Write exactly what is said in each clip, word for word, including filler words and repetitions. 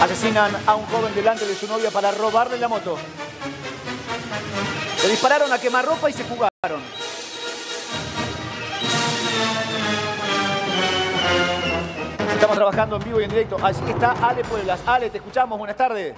Asesinan a un joven delante de su novia para robarle la moto. Le dispararon a quemarropa y se fugaron. Estamos trabajando en vivo y en directo. Así está Ale Pueblas. Ale, te escuchamos. Buenas tardes.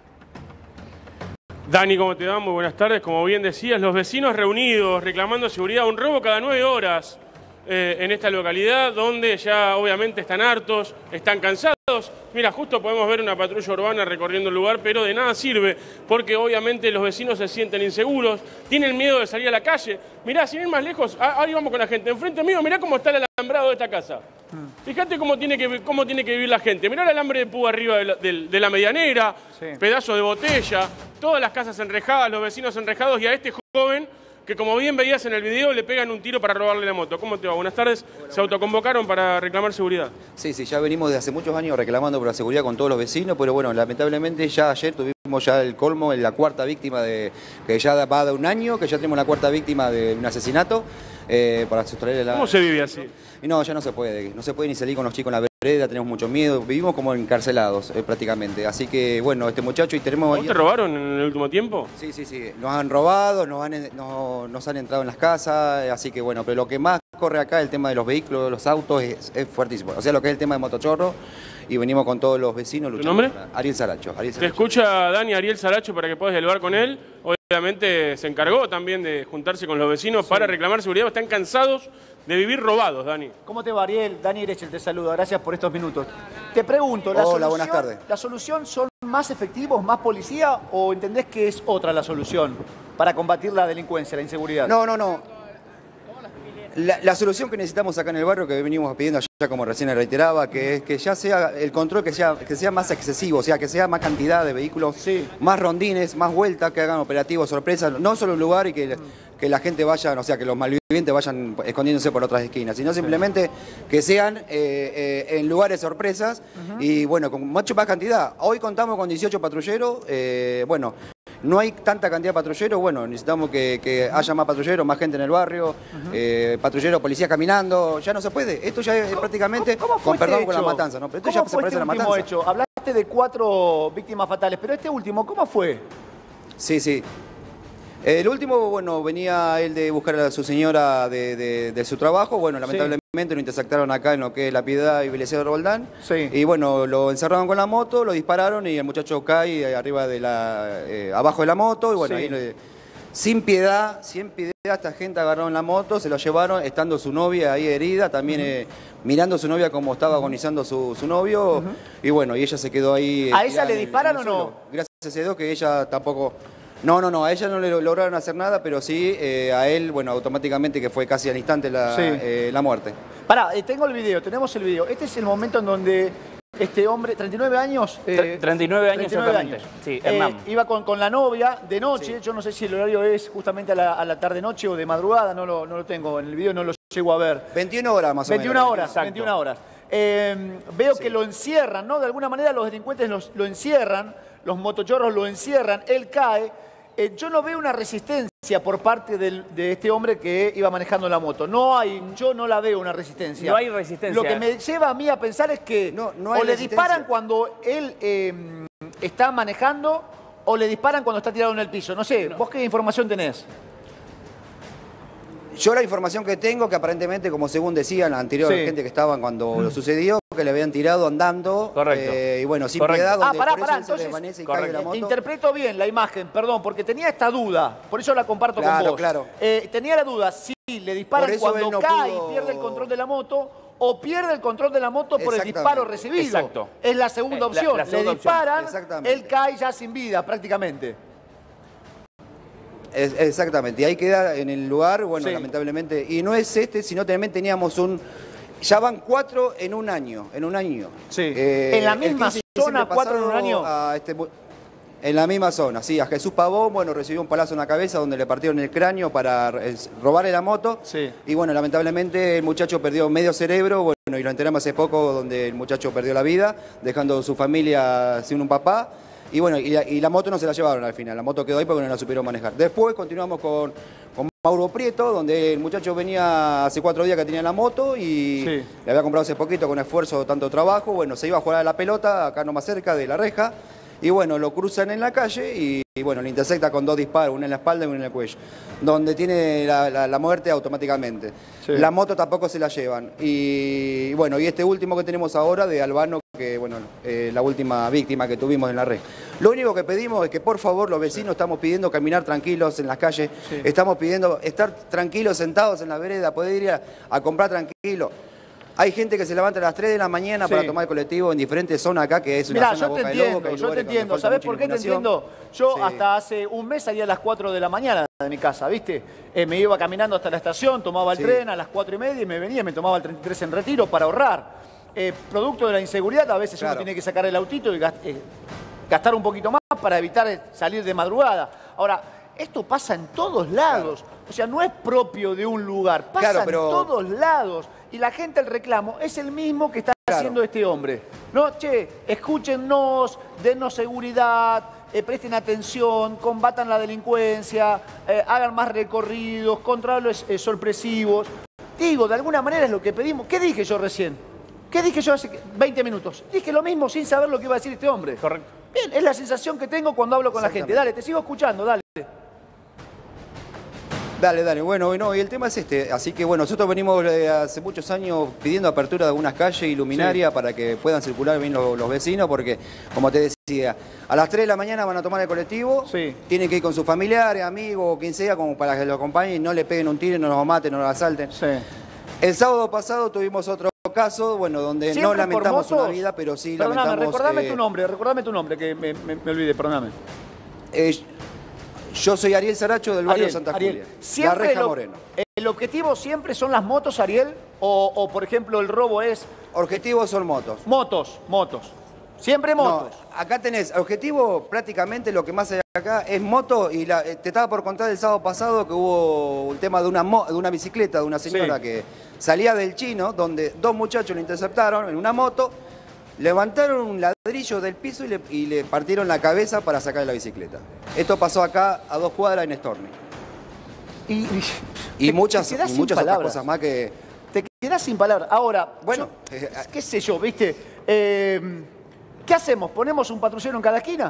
Dani, ¿cómo te va? Muy buenas tardes. Como bien decías, los vecinos reunidos reclamando seguridad. Un robo cada nueve horas eh, en esta localidad, donde ya obviamente están hartos, están cansados. Mira, justo podemos ver una patrulla urbana recorriendo el lugar, pero de nada sirve, porque obviamente los vecinos se sienten inseguros, tienen miedo de salir a la calle. Mirá, sin ir más lejos, ahí vamos con la gente. Enfrente mío, mirá cómo está el alambrado de esta casa. Fíjate cómo tiene que, cómo tiene que vivir la gente. Mirá el alambre de púa arriba de la, de, de la medianera, sí. Pedazos de botella, todas las casas enrejadas, los vecinos enrejados, y a este joven que, como bien veías en el video, le pegan un tiro para robarle la moto. ¿Cómo te va? Buenas tardes. Hola, se autoconvocaron para reclamar seguridad. Sí, sí, ya venimos desde hace muchos años reclamando por la seguridad con todos los vecinos, pero bueno, lamentablemente ya ayer tuvimos ya el colmo, la cuarta víctima de, que ya va de un año, que ya tenemos la cuarta víctima de un asesinato. Eh, para sustraerle la... ¿Cómo se vive así? Y no, ya no se puede, no se puede ni salir con los chicos en la vereda, tenemos mucho miedo, vivimos como encarcelados eh, prácticamente. Así que bueno, este muchacho y tenemos... ¿Vos te robaron en el último tiempo? Sí, sí, sí, nos han robado, nos han, no, nos han entrado en las casas, así que bueno, pero lo que más corre acá, el tema de los vehículos, los autos, es, es fuertísimo. O sea, lo que es el tema de motochorro, y venimos con todos los vecinos luchando. ¿Tu nombre? Para... Ariel Saracho. Ariel Saracho. Te escucha Dani Ariel Saracho para que puedas dialogar con él. Obviamente se encargó también de juntarse con los vecinos sí. para reclamar seguridad. Están cansados de vivir robados, Dani. ¿Cómo te va, Ariel? Dani Erechel te saluda. Gracias por estos minutos. Te pregunto, ¿la, Hola, solución, buenas tardes. ¿la solución son más efectivos, más policía o entendés que es otra la solución para combatir la delincuencia, la inseguridad? No, no, no. La, la solución que necesitamos acá en el barrio, que venimos pidiendo allá, como recién reiteraba, que es que ya sea el control que sea, que sea más excesivo, o sea, que sea más cantidad de vehículos, sí. más rondines, más vueltas, que hagan operativos sorpresas, no solo un lugar y que, mm. que la gente vaya, o sea, que los malvivientes vayan escondiéndose por otras esquinas, sino simplemente sí. que sean eh, eh, en lugares sorpresas uh-huh. y bueno, con mucho más cantidad. Hoy contamos con dieciocho patrulleros, eh, bueno... No hay tanta cantidad de patrulleros, bueno, necesitamos que, que haya más patrulleros, más gente en el barrio, uh-huh. eh, patrulleros, policías caminando, ya no se puede. Esto ya es prácticamente, ¿Cómo, cómo con perdón este con la matanza, ¿no? Pero esto ¿Cómo ya fue se parece este a la último matanza. Hecho? Hablaste de cuatro víctimas fatales, pero este último, ¿cómo fue? Sí, sí. El último, bueno, venía él de buscar a su señora de, de, de su trabajo, bueno, lamentablemente sí. lo intersectaron acá en lo que es La Piedad y Belisario Roldán, sí. y bueno, lo encerraron con la moto, lo dispararon y el muchacho cae arriba de la, eh, abajo de la moto, y bueno, sí. ahí le, sin piedad, sin piedad, esta gente agarraron la moto, se lo llevaron, estando su novia ahí herida, también uh-huh. eh, mirando a su novia como estaba agonizando su, su novio, uh-huh. y bueno, y ella se quedó ahí. ¿A ella le disparan o no? Gracias a Dios que ella tampoco... No, no, no, a ella no le lograron hacer nada, pero sí eh, a él, bueno, automáticamente, que fue casi al instante la, sí. eh, la muerte. Pará, eh, tengo el video, tenemos el video. Este es el momento en donde este hombre, treinta y nueve años... Eh, treinta y nueve años, treinta y nueve años. Sí, Hernán. Eh, iba con, con la novia de noche, sí. yo no sé si el horario es justamente a la, a la tarde-noche o de madrugada, no lo, no lo tengo, en el video no lo llego a ver. veintiuna horas más o menos. veintiuna horas, veintiuna horas. Eh, veo sí. que lo encierran, ¿no? De alguna manera los delincuentes los, lo encierran, los motochorros lo encierran, él cae. Eh, yo no veo una resistencia por parte del, de este hombre que iba manejando la moto. No hay, yo no la veo una resistencia. No hay resistencia. Lo que me lleva a mí a pensar es que no, no hay o le resistencia. disparan cuando él eh, está manejando o le disparan cuando está tirado en el piso. No sé, no. ¿Vos qué información tenés? Yo la información que tengo, que aparentemente, como según decían la anterior sí. gente que estaban cuando mm. lo sucedió, que le habían tirado andando. Correcto. Eh, y bueno, sin Correcto. piedad, donde ah, pará, por pará, eso entonces, se desvanece y cae de la moto. Interpreto bien la imagen, perdón, porque tenía esta duda, por eso la comparto claro, con vos. Claro, eh, tenía la duda, si le disparan cuando no cae pudo... y pierde el control de la moto, o pierde el control de la moto por el disparo recibido. Exacto. Es la segunda eh, opción. La, la segunda le disparan, opción. Él cae ya sin vida, prácticamente. Es, exactamente, y ahí queda en el lugar, bueno, sí. lamentablemente, y no es este, sino también teníamos un, ya van cuatro en un año, en un año. Sí. Eh, en la misma zona, cuatro en un año. A este, en la misma zona, sí, a Jesús Pavón, bueno, recibió un palazo en la cabeza donde le partieron el cráneo para robarle la moto, sí. y bueno, lamentablemente el muchacho perdió medio cerebro, bueno, y lo enteramos hace poco donde el muchacho perdió la vida, dejando su familia sin un papá. Y bueno, y la, y la moto no se la llevaron al final, la moto quedó ahí porque no la supieron manejar. Después continuamos con, con Mauro Prieto, donde el muchacho venía hace cuatro días que tenía la moto y sí. le había comprado hace poquito con esfuerzo, tanto trabajo. Bueno, se iba a jugar a la pelota, acá nomás cerca de la reja. Y bueno, lo cruzan en la calle y, y bueno, le intersecta con dos disparos, uno en la espalda y uno en el cuello, donde tiene la, la, la muerte automáticamente. Sí. La moto tampoco se la llevan. Y bueno, y este último que tenemos ahora de Albano, que bueno, eh, la última víctima que tuvimos en la red. Lo único que pedimos es que por favor los vecinos estamos pidiendo caminar tranquilos en las calles, sí. estamos pidiendo estar tranquilos sentados en la vereda, poder ir a, a comprar tranquilo. Hay gente que se levanta a las tres de la mañana sí. para tomar el colectivo en diferentes zonas acá, que es una Mirá, zona yo te boca entiendo, de lobo, yo te entiendo. ¿Sabés por qué te entiendo? Yo sí. hasta hace un mes salía a las cuatro de la mañana de mi casa, ¿viste? Eh, me iba caminando hasta la estación, tomaba el sí. tren a las cuatro y media y me venía, me tomaba el treinta y tres en Retiro para ahorrar. Eh, producto de la inseguridad, a veces claro. uno tiene que sacar el autito y gast eh, gastar un poquito más para evitar salir de madrugada. Ahora, esto pasa en todos lados. Claro. O sea, no es propio de un lugar, pasa claro, pero... en todos lados. Y la gente, el reclamo, es el mismo que está claro. haciendo este hombre. No, che, escúchennos, dennos seguridad, eh, presten atención, combatan la delincuencia, eh, hagan más recorridos, controles eh, sorpresivos. Digo, de alguna manera es lo que pedimos. ¿Qué dije yo recién? ¿Qué dije yo hace veinte minutos? Dije lo mismo sin saber lo que iba a decir este hombre. Correcto. Bien, es la sensación que tengo cuando hablo con la gente. Dale, te sigo escuchando, dale. Dale, dale. Bueno, bueno, y el tema es este. Así que bueno, nosotros venimos eh, hace muchos años pidiendo apertura de algunas calles y luminarias sí. para que puedan circular bien los, los vecinos, porque, como te decía, a las tres de la mañana van a tomar el colectivo, sí. tienen que ir con sus familiares, amigos, o quien sea, como para que los acompañen y no le peguen un tiro, no los maten, no los asalten. Sí. El sábado pasado tuvimos otro caso, bueno, donde no lamentamos una vida, pero sí perdóname, lamentamos... recordame eh, tu nombre, recordame tu nombre, que me, me, me olvidé, perdóname. Eh, Yo soy Ariel Saracho del barrio Ariel, Santa Ariel. Julia, la Reja lo, Moreno. ¿El objetivo siempre son las motos, Ariel? O, o, por ejemplo, el robo es... Objetivos son motos. Motos, motos. Siempre motos. No, acá tenés, objetivo prácticamente lo que más hay acá es moto. Y la, te estaba por contar el sábado pasado que hubo un tema de una, de una bicicleta de una señora sí. que salía del Chino, donde dos muchachos lo interceptaron en una moto, levantaron un ladrillo del piso y le, y le partieron la cabeza para sacar la bicicleta. Esto pasó acá a dos cuadras en Stormy. Y, y, y muchas, y muchas otras cosas más que... Te quedás sin palabras. Ahora, bueno, yo, eh, qué sé yo, ¿viste? Eh, ¿Qué hacemos? ¿Ponemos un patrullero en cada esquina?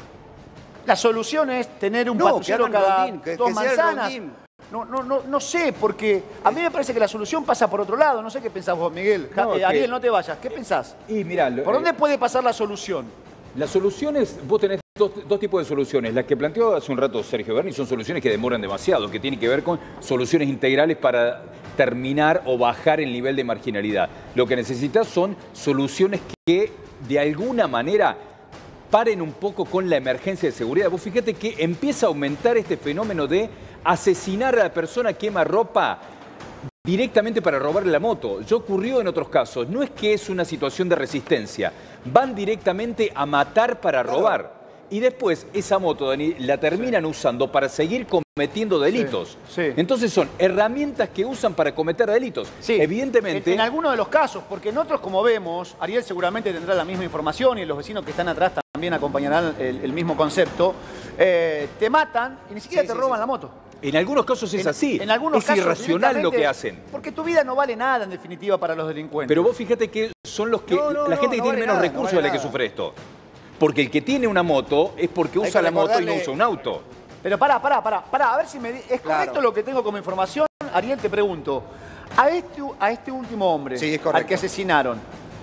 La solución es tener un no, patrullero cada rodín, que, dos que manzanas. No, no, no, no sé, porque a mí me parece que la solución pasa por otro lado. No sé qué pensás vos, Miguel. No, eh, Ariel, que... no te vayas. ¿Qué pensás? Y mirá, lo, ¿Por dónde eh, puede pasar la solución? La solución es, vos tenés dos, dos tipos de soluciones. Las que planteó hace un rato Sergio Berni son soluciones que demoran demasiado, que tienen que ver con soluciones integrales para terminar o bajar el nivel de marginalidad. Lo que necesitas son soluciones que de alguna manera paren un poco con la emergencia de seguridad. Vos fíjate que empieza a aumentar este fenómeno de asesinar a la persona quema ropa directamente para robarle la moto. Ya ocurrió en otros casos. No es que es una situación de resistencia. Van directamente a matar para robar. Y después esa moto, Dani, la terminan sí. usando para seguir cometiendo delitos. Sí, sí. Entonces son herramientas que usan para cometer delitos. Sí. Evidentemente... En, en algunos de los casos, porque en otros, como vemos, Ariel seguramente tendrá la misma información y los vecinos que están atrás también acompañarán el, el mismo concepto, eh, te matan y ni siquiera sí, te sí, roban sí. la moto. En algunos casos es en, así. En algunos es casos, irracional lo que hacen. Porque tu vida no vale nada, en definitiva, para los delincuentes. Pero vos fíjate que son los que... No, no, la gente no, que no tiene vale menos nada, recursos no es vale la que sufre esto. Porque el que tiene una moto es porque usa la moto y no usa un auto. Pero pará, pará, pará, pará, a ver si me... ¿Es claro. correcto lo que tengo como información? Ariel, te pregunto. A este, a este último hombre, sí, al que asesinaron,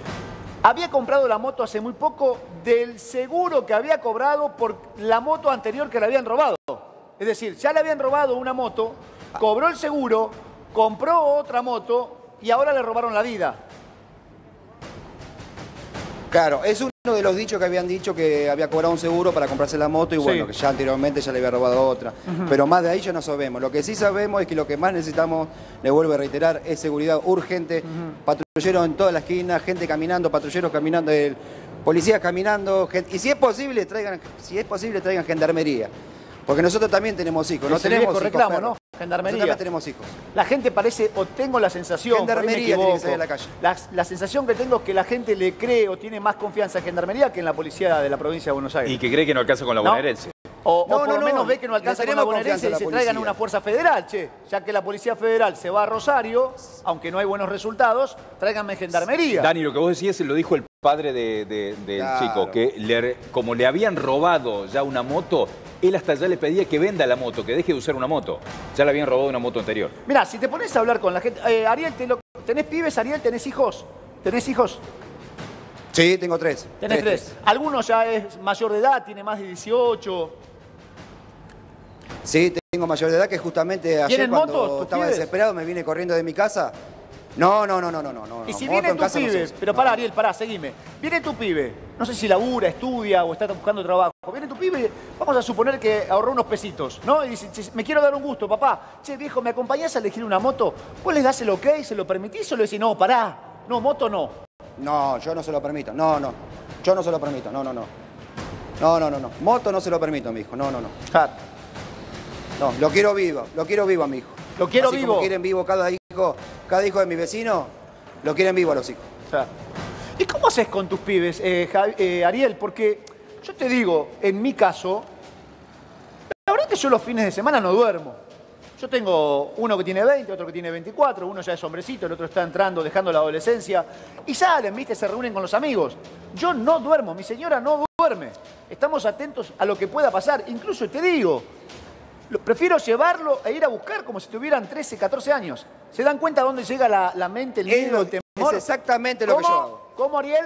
había comprado la moto hace muy poco del seguro que había cobrado por la moto anterior que le habían robado. Es decir, ya le habían robado una moto, cobró el seguro, compró otra moto y ahora le robaron la vida. Claro, es uno de los dichos que habían dicho que había cobrado un seguro para comprarse la moto y bueno, sí. que ya anteriormente ya le había robado otra. Uh-huh. Pero más de ahí ya no sabemos. Lo que sí sabemos es que lo que más necesitamos, le vuelvo a reiterar, es seguridad urgente. Uh-huh. Patrulleros en toda la esquina, gente caminando, patrulleros caminando, el, policías caminando. Gente, y si es posible, traigan, si es posible, traigan gendarmería. Porque nosotros también tenemos hijos. No Ese tenemos hijos, reclamo, perros. ¿no? Gendarmería. Nosotros también tenemos hijos. La gente parece, o tengo la sensación, Gendarmería tiene que salir a la calle. La, la sensación que tengo es que la gente le cree o tiene más confianza en Gendarmería que en la policía de la provincia de Buenos Aires. Y que cree que no alcanza con la ¿No? bonaerense. O, No, o por no, lo no. menos ve que no Le alcanza con la tenemos bonaerense confianza y a la se policía. traigan una fuerza federal, che. Ya que la Policía Federal se va a Rosario, aunque no hay buenos resultados, tráiganme gendarmería. Dani, lo que vos decías lo dijo el padre de, de- del Claro. chico, que le- como le habían robado ya una moto, él hasta ya le pedía que venda la moto, que deje de usar una moto. Ya le habían robado una moto anterior. Mirá, si te pones a hablar con la gente... eh, Ariel, te lo- ¿tenés pibes, Ariel? ¿Tenés hijos? ¿Tenés hijos? Sí, tengo tres. Tenés tres. Algunos ya es mayor de edad, tiene más de dieciocho. Sí, tengo mayor de edad que justamente ayer ¿Tienen cuando motos, tus estaba pibes? desesperado me vine corriendo de mi casa. No, no, no, no, no, no. no, Y si moto viene en tu casa no se pibe, usa. pero pará, Ariel, pará, seguime. Viene tu pibe, no sé si labura, estudia o está buscando trabajo. Viene tu pibe, vamos a suponer que ahorró unos pesitos, ¿no? Y dice, "Che, me quiero dar un gusto, papá. Che, viejo, ¿me acompañás a elegir una moto? ¿Vos les das el ok, se lo permitís o le decís, no, pará, no, moto no? No, yo no se lo permito. No, no. Yo no se lo permito. No, no, no. No, no, no, no. Moto no se lo permito, mi hijo. No, no, no. Claro. No, lo quiero vivo. Lo quiero vivo a mi hijo. Lo quiero Así vivo. Como quieren vivo cada hijo, cada hijo de mi vecino, lo quieren vivo a los hijos. Claro. ¿Y cómo haces con tus pibes, eh, Javi- eh, Ariel? Porque yo te digo, en mi caso, la verdad es que yo los fines de semana no duermo. Yo tengo uno que tiene veinte, otro que tiene veinticuatro, uno ya es hombrecito, el otro está entrando, dejando la adolescencia. Y salen, ¿viste? Se reúnen con los amigos. Yo no duermo, mi señora no duerme. Estamos atentos a lo que pueda pasar. Incluso te digo, lo- prefiero llevarlo e ir a buscar como si tuvieran trece, catorce años. ¿Se dan cuenta dónde llega la, la mente, el Es miedo, lo- el temor? es exactamente lo que ¿Cómo? yo hago. ¿Cómo, Ariel?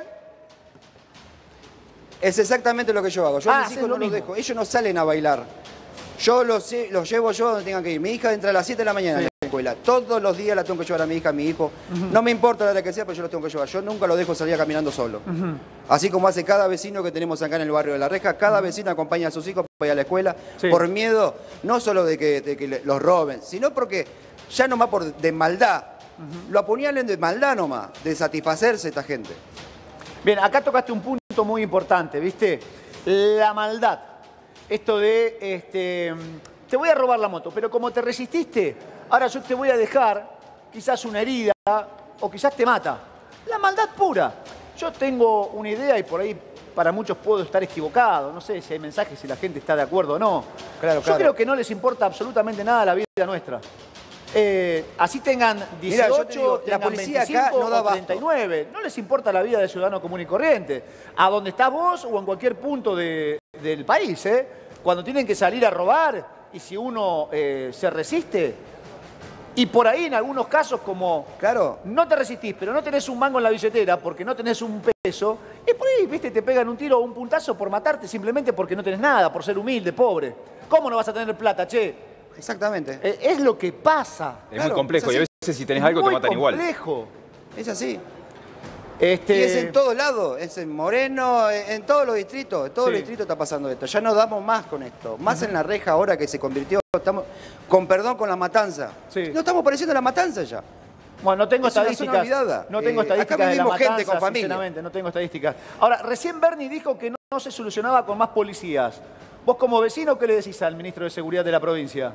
Es exactamente lo que yo hago. Yo Ah, a mis haces hijos lo no los mismo. dejo. Ellos no salen a bailar. Yo los, lle- los llevo yo donde tengan que ir. Mi hija entra a las siete de la mañana Sí. en la escuela. Todos los días la tengo que llevar a mi hija, a mi hijo. No me importa la hora que sea, pero yo los tengo que llevar. Yo nunca los dejo salir caminando solo. Así como hace cada vecino que tenemos acá en el barrio de La Reja, cada vecino acompaña a sus hijos para ir a la escuela Sí. por miedo, no solo de que, de que le- los roben, sino porque ya nomás por de maldad. Lo apuñalen de maldad nomás, de satisfacerse esta gente. Bien, acá tocaste un punto muy importante, ¿viste? La maldad. Esto de, este, te voy a robar la moto, pero como te resististe, ahora yo te voy a dejar quizás una herida o quizás te mata. La maldad pura. Yo tengo una idea y por ahí para muchos puedo estar equivocado. No sé si hay mensajes, si la gente está de acuerdo o no. Claro, yo claro. creo que no les importa absolutamente nada la vida nuestra. Eh, así tengan Mirá, dieciocho, yo te digo, la tengan policía acá veinticinco no da o abasto. treinta y nueve. No les importa la vida del ciudadano común y corriente. A donde estás vos o en cualquier punto de- del país, ¿eh? Cuando tienen que salir a robar y si uno eh, se resiste. Y por ahí en algunos casos como Claro. no te resistís, pero no tenés un mango en la billetera porque no tenés un peso, y por ahí, viste, te pegan un tiro o un puntazo por matarte simplemente porque no tenés nada, por ser humilde, pobre. ¿Cómo no vas a tener plata, che? Exactamente. Eh, Es lo que pasa. Es Claro, muy complejo es y a así. veces si tenés Es algo te muy matan igual. complejo. Es así. Este, Y es en todos lados, es en Moreno, en en todos los distritos, en todos Sí. los distritos está pasando esto. Ya no damos más con esto. Más en La Reja ahora que se convirtió, estamos, con perdón, con la matanza. Sí. No estamos pareciendo a la matanza ya. Bueno, no tengo Es una zona estadísticas. olvidada. No tengo Eh, acá estadísticas de la vivimos gente matanza, con familia. sinceramente, no tengo estadísticas. Ahora, recién Bernie dijo que no, no se solucionaba con más policías. Vos como vecino, ¿qué le decís al ministro de Seguridad de la provincia?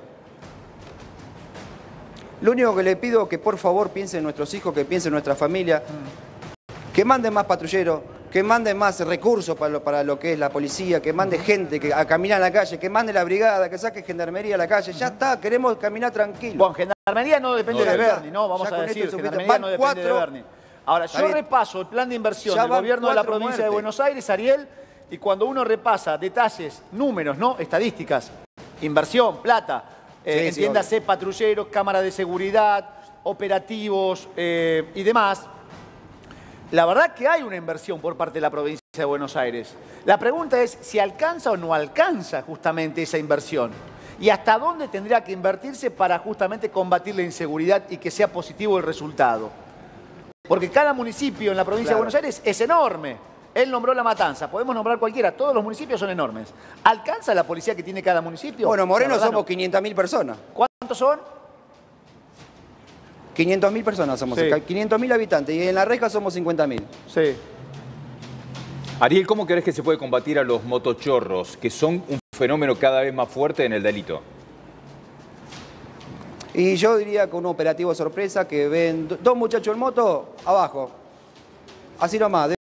Lo único que le pido es que por favor piense en nuestros hijos, que piense en nuestra familia, que manden más patrulleros, que manden más recursos para lo, para lo que es la policía, que mande gente que, a caminar a la calle, que mande la brigada, que saque gendarmería a la calle. Ya está, queremos caminar tranquilos. Bueno, Gendarmería no depende No, de ya está. Bernie, ¿no? Vamos Ya a con decir, esto es Gendarmería suficiente. no Van depende de cuatro- Bernie. Ahora, Está yo bien. repaso el plan de inversión Ya del van gobierno de la cuatro provincia de muertes. Buenos Aires, Ariel, y cuando uno repasa detalles, números, ¿no? Estadísticas, inversión, plata, eh, Sí, sí, entiéndase, patrulleros, cámara de seguridad, operativos eh, y demás. La verdad que hay una inversión por parte de la provincia de Buenos Aires. La pregunta es si alcanza o no alcanza justamente esa inversión. Y hasta dónde tendría que invertirse para justamente combatir la inseguridad y que sea positivo el resultado. Porque cada municipio en la provincia Claro. de Buenos Aires es enorme. Él nombró La Matanza, podemos nombrar cualquiera, todos los municipios son enormes. ¿Alcanza la policía que tiene cada municipio? Bueno, Moreno La verdad, somos no. quinientas mil personas. ¿Cuántos son? quinientas mil personas somos Sí. acá, quinientos mil habitantes. Y en La Reja somos cincuenta mil. Sí. Ariel, ¿cómo crees que se puede combatir a los motochorros, que son un fenómeno cada vez más fuerte en el delito? Y yo diría con un operativo sorpresa que ven do- dos muchachos en moto, abajo. Así nomás, de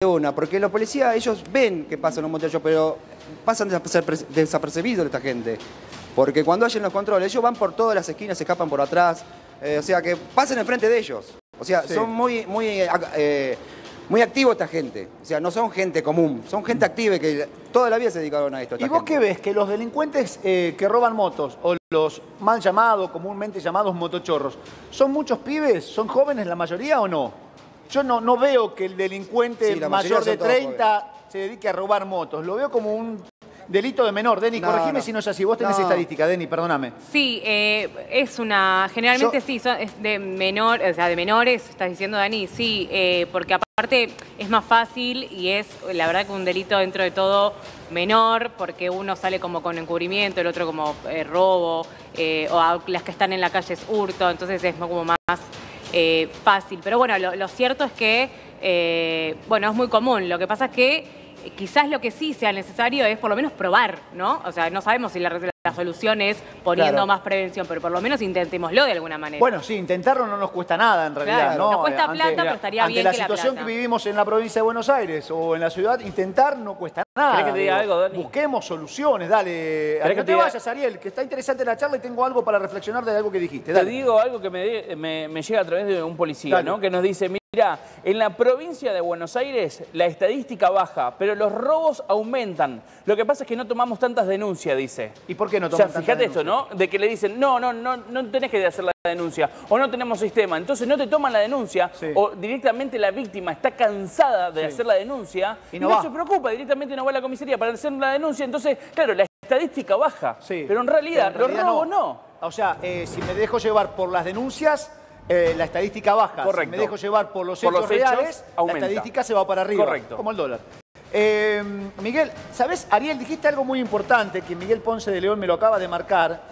una, porque los policías, ellos ven que pasan los motochorros, pero pasan desaperce- desapercibidos esta gente. Porque cuando hacen los controles, ellos van por todas las esquinas, se escapan por atrás, eh, o sea, que pasan enfrente de ellos. O sea, Sí. son muy, muy, eh, muy activos esta gente. O sea, no son gente común, son gente activa y que toda la vida se dedicaron a esto. ¿Y esta vos gente. qué ves? Que los delincuentes eh, que roban motos, o los mal llamados, comúnmente llamados motochorros, ¿son muchos pibes? ¿Son jóvenes la mayoría o no? Yo no, no veo que el delincuente Sí, la mayoría mayor de son todos treinta se dedique a robar motos. Lo veo como un delito de menor. Deni, No, corregime no. si no es así. Vos tenés No. estadística, Deni, perdóname. Sí, eh, es una. Generalmente Yo- sí, son, es de menor, o sea, de menores, estás diciendo, Dani, sí, eh, porque aparte es más fácil y es, la verdad, que un delito dentro de todo menor, porque uno sale como con encubrimiento, el otro como eh, robo, eh, o a- las que están en la calle es hurto, entonces es como más eh, fácil. Pero bueno, lo, lo cierto es que, eh, bueno, es muy común. Lo que pasa es que quizás lo que sí sea necesario es por lo menos probar, ¿no? O sea, no sabemos si la, la solución es poniendo Claro. más prevención, pero por lo menos intentémoslo de alguna manera. Bueno, sí, intentarlo no nos cuesta nada en realidad, Claro, ¿no? nos cuesta Eh, plata, pero estaría ante bien la que la situación plata. que vivimos en la provincia de Buenos Aires o en la ciudad, intentar no cuesta nada. ¿Querés que te diga digo. algo, Dani? Busquemos soluciones, dale. ¿Querés No que te te diga- vayas, Ariel, que está interesante la charla y tengo algo para reflexionar de algo que dijiste. Te Dale. digo algo que me, me- me llega a través de un policía, Dale. ¿no? Que nos dice, mira, en la provincia de Buenos Aires la estadística baja, pero los robos aumentan. Lo que pasa es que no tomamos tantas denuncias, dice. ¿Y por qué no O sea, toman tantas fíjate esto, denuncias? ¿no? De que le dicen, no, no, no, no tenés que hacer la denuncia, o no tenemos sistema. Entonces no te toman la denuncia, Sí. o directamente la víctima está cansada de Sí. hacer la denuncia, Y y no no, va. se preocupa, directamente no va a la comisaría para hacer la denuncia. Entonces, claro, la estadística baja, Sí. pero en realidad, Pero en realidad los robos no. O sea, eh, si me dejo llevar por las denuncias, eh, la estadística baja. Correcto. Si me dejo llevar por los Por hechos los hechos, reales, aumenta. la estadística se va para arriba. Correcto. Como el dólar. Eh, Miguel, ¿sabes? Ariel, dijiste algo muy importante que Miguel Ponce de León me lo acaba de marcar.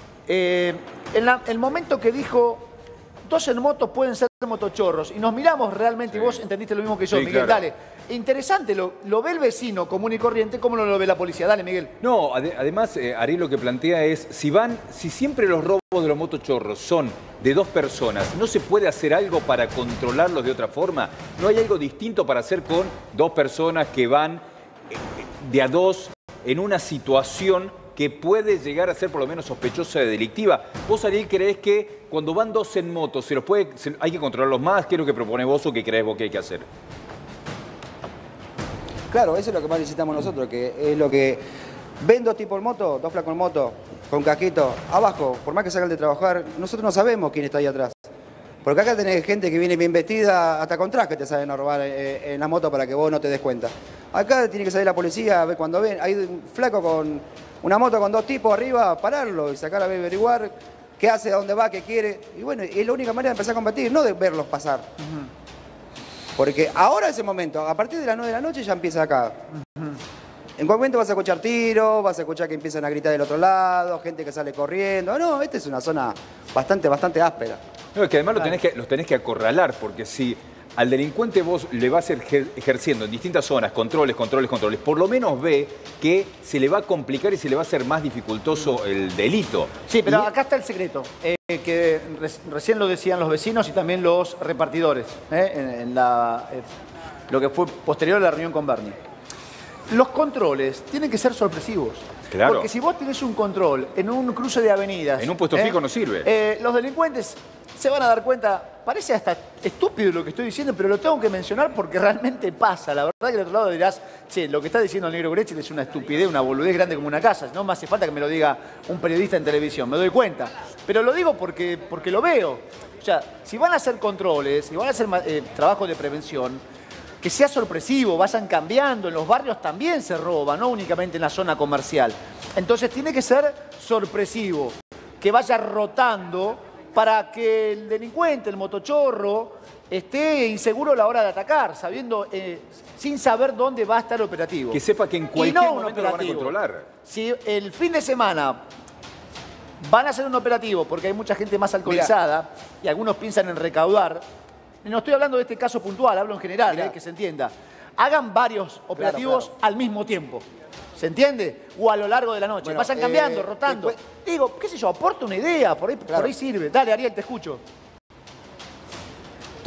Eh, en la- el momento que dijo, dos en moto pueden ser motochorros, y nos miramos realmente, y vos entendiste lo mismo que yo, Sí, Miguel, claro. dale. Interesante, lo, lo ve el vecino común y corriente, ¿cómo no lo ve la policía? Dale, Miguel. No, ade- además, eh, Ariel lo que plantea es, si van, si siempre los robos de los motochorros son de dos personas, ¿no se puede hacer algo para controlarlos de otra forma? ¿No hay algo distinto para hacer con dos personas que van eh, de a dos en una situación que puede llegar a ser por lo menos sospechosa de delictiva? ¿Vos, Ariel, creés que cuando van dos en moto se los puede, se- hay que controlarlos más? ¿Qué es lo que proponés vos o qué creés vos que hay que hacer? Claro, eso es lo que más necesitamos nosotros, que es lo que ven dos tipos en moto, dos flacos en moto, con casquito, abajo, por más que salgan de trabajar, nosotros no sabemos quién está ahí atrás. Porque acá tenés gente que viene bien vestida, hasta con traje te saben a robar eh, en la moto para que vos no te des cuenta. Acá tiene que salir la policía a ver cuando ven, hay un flaco con una moto con dos tipos arriba, pararlo y sacar a ver, averiguar qué hace, a dónde va, qué quiere. Y bueno, es la única manera de empezar a combatir, no de verlos pasar. Porque ahora es el momento, a partir de las nueve de la noche ya empieza acá. En cualquier momento vas a escuchar tiros, vas a escuchar que empiezan a gritar del otro lado, gente que sale corriendo. No, esta es una zona bastante, bastante áspera. No, es que además lo tenés que, los tenés que acorralar, porque si al delincuente vos le vas ejer- ejerciendo en distintas zonas controles, controles, controles, por lo menos ve que se le va a complicar y se le va a hacer más dificultoso el delito. Sí, pero Y- acá está el secreto, eh, que re- recién lo decían los vecinos y también los repartidores, eh, en, en la, eh, lo que fue posterior a la reunión con Bernie. Los controles tienen que ser sorpresivos. Claro. Porque si vos tenés un control en un cruce de avenidas... En un puesto fijo no sirve. eh, los delincuentes se van a dar cuenta, parece hasta estúpido lo que estoy diciendo, pero lo tengo que mencionar porque realmente pasa. La verdad que del otro lado dirás, che, lo que está diciendo el negro Gretzky es una estupidez, una boludez grande como una casa. No me hace falta que me lo diga un periodista en televisión, me doy cuenta. Pero lo digo porque, porque lo veo. O sea, si van a hacer controles, si van a hacer eh, trabajo de prevención, que sea sorpresivo, vayan cambiando. En los barrios también se roba, no únicamente en la zona comercial. Entonces tiene que ser sorpresivo, que vaya rotando para que el delincuente, el motochorro, esté inseguro a la hora de atacar, sabiendo, eh, sin saber dónde va a estar operativo. Que sepa que en Y cualquier no un momento lo van a operativo. controlar. Si el fin de semana van a hacer un operativo porque hay mucha gente más alcoholizada y algunos piensan en recaudar, no estoy hablando de este caso puntual, hablo en general, Mirá. eh, que se entienda. Hagan varios operativos al mismo tiempo. ¿Se entiende? O a lo largo de la noche. Bueno, Vayan eh, cambiando, rotando. después- Digo, qué sé yo, aporta una idea, por ahí, por Claro. ahí sirve. Dale, Ariel, te escucho.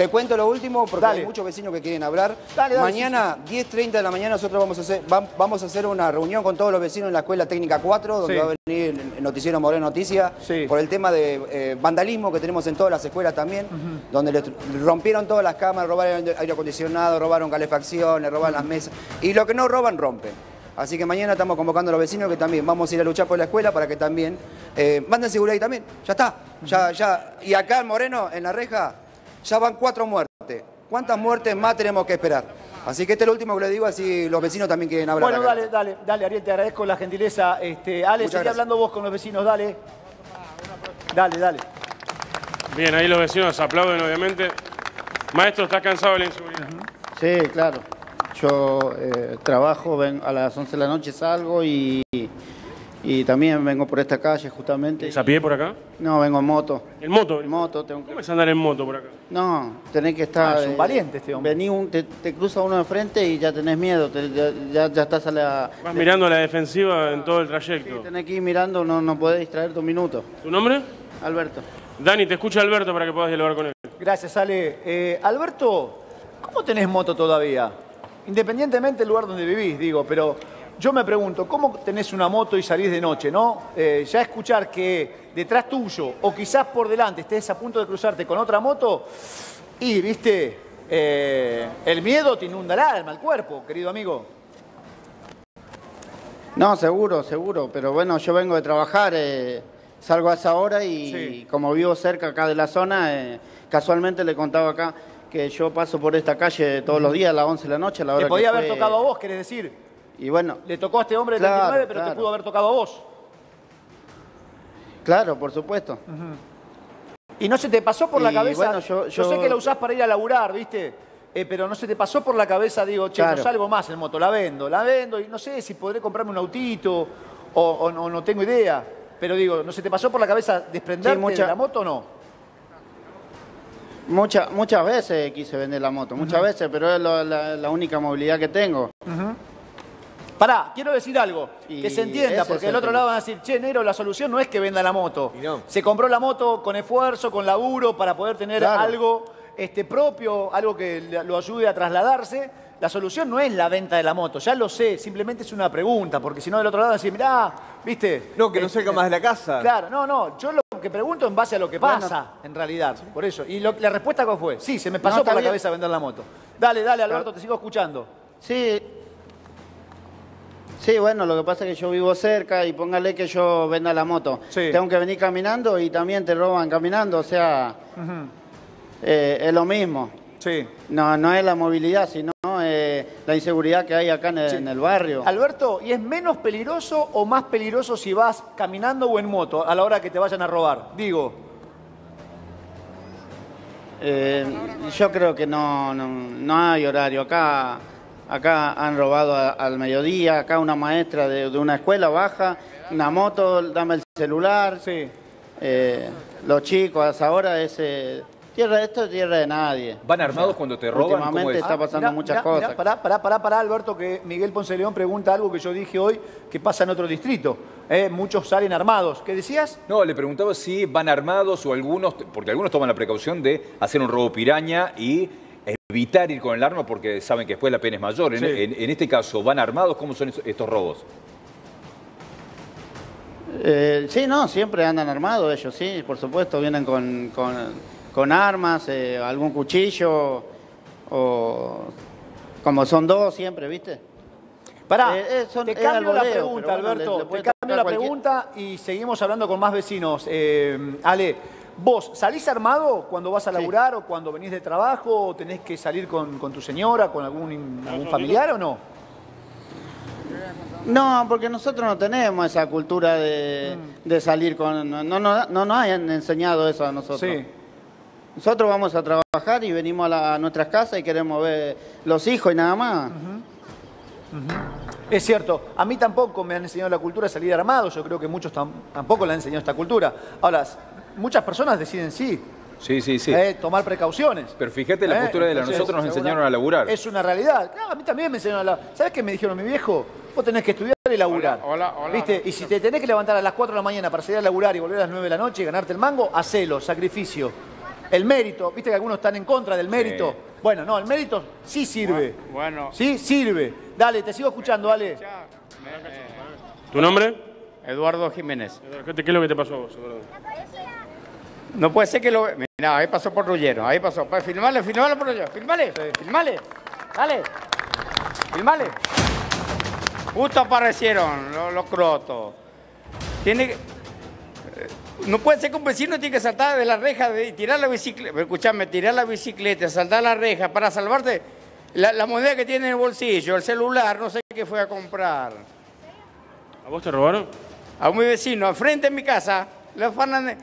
te cuento lo último porque Dale. hay muchos vecinos que quieren hablar. Dale, dale, Mañana, sí, sí. diez treinta de la mañana, nosotros vamos a, hacer, vamos a hacer una reunión con todos los vecinos en la Escuela Técnica cuatro, donde sí. va a venir el noticiero Moreno Noticias, sí. por el tema de eh, vandalismo que tenemos en todas las escuelas también, uh-huh. donde le rompieron todas las cámaras, robaron aire acondicionado, robaron calefacción, le robaron las mesas. Y lo que no roban, rompen. Así que mañana estamos convocando a los vecinos que también vamos a ir a luchar por la escuela para que también eh, manden seguridad ahí también. Ya está. Ya, ya. Y acá en Moreno, en la reja, ya van cuatro muertes. ¿Cuántas muertes más tenemos que esperar? Así que este es lo último que le digo, así los vecinos también quieren hablar. Bueno, dale, dale, dale, Ariel, te agradezco la gentileza. Este, Ale, sigue hablando vos con los vecinos, dale. Dale, dale. Bien, ahí los vecinos aplauden, obviamente. Maestro, ¿estás cansado de la inseguridad? Sí, claro. Yo eh, trabajo, ven, a las once de la noche salgo y, y también vengo por esta calle justamente. ¿Es a pie por acá? No, vengo en moto. ¿En moto? En moto. Tengo que... ¿Cómo es andar en moto por acá? No, tenés que estar... Ah, es un valiente este hombre. Vení, un, te, te cruza uno de frente y ya tenés miedo, te, ya, ya, ya estás a la... Vas mirando a la defensiva en todo el trayecto. Sí, tenés que ir mirando, no, no podés distraerte un minuto. ¿Tu nombre? Alberto. Dani, te escucha Alberto para que puedas dialogar con él. Gracias, Ale. Eh, Alberto, ¿cómo tenés moto todavía? Independientemente del lugar donde vivís, digo, pero yo me pregunto, ¿cómo tenés una moto y salís de noche, no? Eh, ya escuchar que detrás tuyo, o quizás por delante, estés a punto de cruzarte con otra moto, y, viste, eh, el miedo te inunda el alma, el cuerpo, querido amigo. No, seguro, seguro, pero bueno, yo vengo de trabajar, eh, salgo a esa hora y sí. como vivo cerca acá de la zona, eh, casualmente le contaba acá que yo paso por esta calle todos los días a las once de la noche. A la hora Te podía que haber fue... tocado a vos, querés decir. Y bueno. Le tocó a este hombre de claro, treinta y nueve, pero claro. te pudo haber tocado a vos. Claro, por supuesto. Uh-huh. ¿Y no se te pasó por y, la cabeza? Bueno, yo, yo... yo sé que la usás para ir a laburar, ¿viste? Eh, pero no se te pasó por la cabeza, digo, che, claro. no salgo más en moto, la vendo, la vendo y no sé si podré comprarme un autito o, o, o no tengo idea. Pero digo, ¿no se te pasó por la cabeza desprenderte sí, mucha... de la moto o no? Mucha, muchas veces quise vender la moto, muchas uh-huh. veces, pero es lo, la, la única movilidad que tengo. Uh-huh. Pará, quiero decir algo, y que se entienda, porque del otro tema. lado van a decir, che, Nero, la solución no es que venda la moto. No. Se compró la moto con esfuerzo, con laburo, para poder tener claro. algo este, propio, algo que lo ayude a trasladarse. La solución no es la venta de la moto, ya lo sé, simplemente es una pregunta, porque si no del otro lado van a decir, mirá, ¿viste? No, que no salga más de la casa. Claro, no, no, yo lo que pregunto en base a lo que pasa, bueno, en realidad, por eso. ¿Y lo, la respuesta cuál fue? Sí, se me pasó no, por la bien. cabeza vender la moto. Dale, dale, Alberto, claro. te sigo escuchando. Sí. Sí, bueno, lo que pasa es que yo vivo cerca y póngale que yo venda la moto. Sí. Tengo que venir caminando y también te roban caminando, o sea, uh-huh. eh, es lo mismo. Sí. No, no es la movilidad, sino eh, la inseguridad que hay acá en el, sí. en el barrio. Alberto, ¿y es menos peligroso o más peligroso si vas caminando o en moto a la hora que te vayan a robar? Digo. Eh, yo creo que no, no, no hay horario. Acá, acá han robado a, al mediodía, acá una maestra de, de una escuela baja, una moto, dame el celular. Sí. Eh, los chicos a esa hora es... Eh, Tierra, esto es tierra de nadie. ¿Van armados cuando te roban? Últimamente está pasando ah, mirá, muchas mirá, cosas. Mirá, pará, pará, pará, pará, Alberto, que Miguel Ponce León pregunta algo que yo dije hoy que pasa en otro distrito. Eh, muchos salen armados. ¿Qué decías? No, le preguntaba si van armados o algunos, porque algunos toman la precaución de hacer un robo piraña y evitar ir con el arma porque saben que después la pena es mayor. Sí. En, en, en este caso, ¿van armados? ¿Cómo son estos robos? Eh, sí, no, siempre andan armados ellos, sí, por supuesto, vienen con... con con armas, eh, algún cuchillo, o como son dos siempre, ¿viste? Pará, eh, eh, son, te cambio la pregunta, bueno, Alberto, le, le te cambio la cualquier... pregunta y seguimos hablando con más vecinos. Eh, Ale, ¿vos salís armado cuando vas a laburar sí. o cuando venís de trabajo o tenés que salir con, con tu señora, con algún, algún familiar o no? No, porque nosotros no tenemos esa cultura de, mm. de salir con... No, no, no, no nos han enseñado eso a nosotros. Sí. Nosotros vamos a trabajar y venimos a, la, a nuestras casas y queremos ver los hijos y nada más. Uh-huh. Uh-huh. Es cierto, a mí tampoco me han enseñado la cultura de salir armado, yo creo que muchos tam tampoco le han enseñado esta cultura. Ahora, muchas personas deciden sí. Sí, sí, sí. Eh, tomar precauciones. Pero fíjate la eh, postura de la entonces, nosotros nos enseñaron a laburar. Es una realidad. Claro, a mí también me enseñaron a laburar. ¿Sabes qué me dijeron mi viejo? Vos tenés que estudiar y laburar. Hola, hola, hola. ¿Viste? Y si te tenés que levantar a las cuatro de la mañana para salir a laburar y volver a las nueve de la noche y ganarte el mango, hacelo, sacrificio. El mérito, viste que algunos están en contra del mérito. Sí. Bueno, no, el mérito sí sirve. Bueno. Sí, sirve. Dale, te sigo escuchando, dale. ¿Tu nombre? Eduardo Jiménez. ¿Qué, te- qué es lo que te pasó a vos? Eduardo? No puede ser que lo... Mirá, ahí pasó por Rullero, ahí pasó. Pa- Filmale, filmale por allá, filmale, filmale. Dale, filmale. Justo aparecieron los, los crotos. Tiene que... No puede ser que un vecino tiene que saltar de la reja de- y tirar la bicicleta. Escuchame, tirar la bicicleta, saltar la reja para salvarte la, la moneda que tiene en el bolsillo, el celular, no sé qué fue a comprar. ¿A vos te robaron? A mi vecino, enfrente de mi casa, le afanan.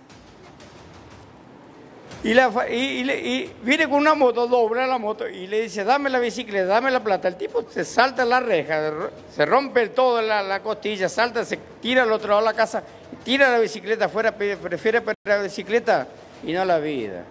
Y, la, fa- y, y le- y viene con una moto, dobla la moto y le dice, dame la bicicleta, dame la plata. El tipo se salta la reja, se rompe toda la, la costilla, salta, se tira al otro lado de la casa, tira la bicicleta afuera, pe- prefiere perder la bicicleta y no la vida.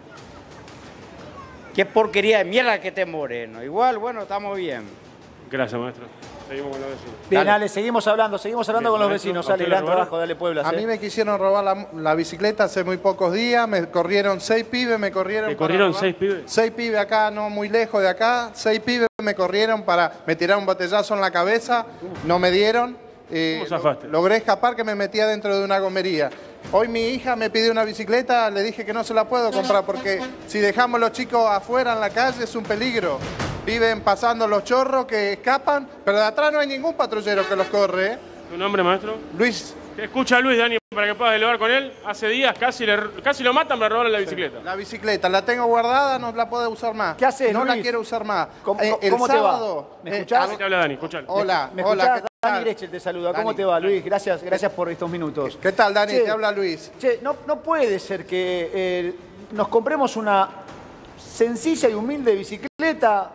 Qué porquería de mierda que te moreno. Igual, bueno, estamos bien. Gracias, maestro. Seguimos con los vecinos. Bien, Dale. Ale, seguimos hablando, seguimos hablando Bien, con los maestro, vecinos. ¿a Ale, usted le gran robaron? trabajo, dale Puebla. A ¿eh? mí me quisieron robar la, la bicicleta hace muy pocos días, me corrieron seis pibes, me corrieron... ¿Te para corrieron robar- seis pibes? Seis pibes acá, no muy lejos de acá, seis pibes me corrieron para... Me tiraron un botellazo en la cabeza, no me dieron. eh, ¿Cómo zafaste? lo- Logré escapar que me metía dentro de una gomería. Hoy mi hija me pidió una bicicleta, le dije que no se la puedo comprar porque si dejamos los chicos afuera en la calle es un peligro. Viven pasando los chorros que escapan, pero de atrás no hay ningún patrullero que los corre. ¿eh? ¿Tu nombre, maestro? Luis, Te escucha Luis, Dani, para que puedas dialogar con él. Hace días casi, le, casi lo matan para robarle la bicicleta. la bicicleta la tengo guardada, no la puedo usar más. ¿Qué haces, No la Luis? quiero usar más. ¿Cómo- Eh, el cómo te va? sábado, ¿Me eh, escuchás? Ahí te habla Dani, escuchalo. Hola, ¿Me hola, escuchás? ¿qué Dani tal? Grechel te saluda. ¿Cómo Dani. te va, Luis? Gracias, gracias por estos minutos. ¿Qué tal, Dani? Che, Te habla Luis. Che, no, no puede ser que eh, nos compremos una sencilla y humilde bicicleta